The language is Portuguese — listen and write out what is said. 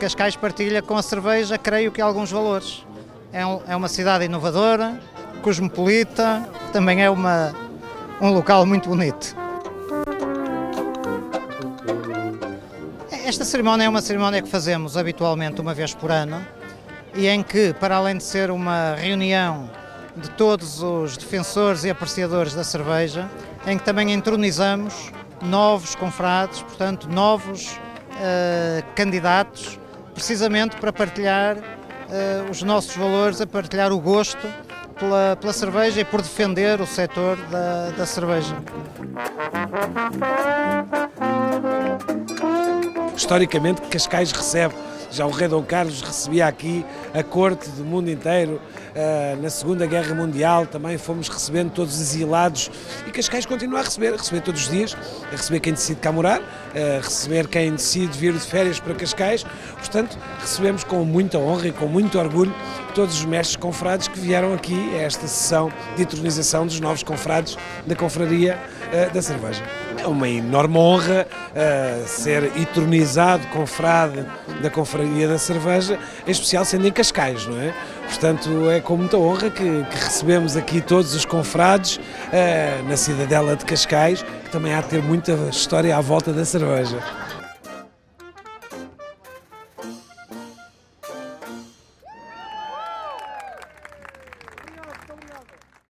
Cascais partilha com a cerveja, creio que alguns valores. É uma cidade inovadora, cosmopolita, também é um local muito bonito. Esta cerimónia é uma cerimónia que fazemos habitualmente uma vez por ano e em que, para além de ser uma reunião de todos os defensores e apreciadores da cerveja, em que também entronizamos novos confrades, portanto, novos candidatos, precisamente para partilhar os nossos valores, a partilhar o gosto pela cerveja e por defender o setor da cerveja. Historicamente, Cascais recebe, já o rei Dom Carlos recebia aqui a corte do mundo inteiro, na Segunda Guerra Mundial também fomos recebendo todos os exilados e Cascais continua a receber todos os dias, a receber quem decide cá morar, a receber quem decide vir de férias para Cascais, portanto recebemos com muita honra e com muito orgulho todos os mestres confrades que vieram aqui a esta sessão de entronização dos novos confrades da Confraria da Cerveja. É uma enorme honra ser entronizado confrade da Confraria da Cerveja, em especial sendo em Cascais, não é? Portanto, é com muita honra que recebemos aqui todos os confrades na cidadela de Cascais, que também há de ter muita história à volta da cerveja.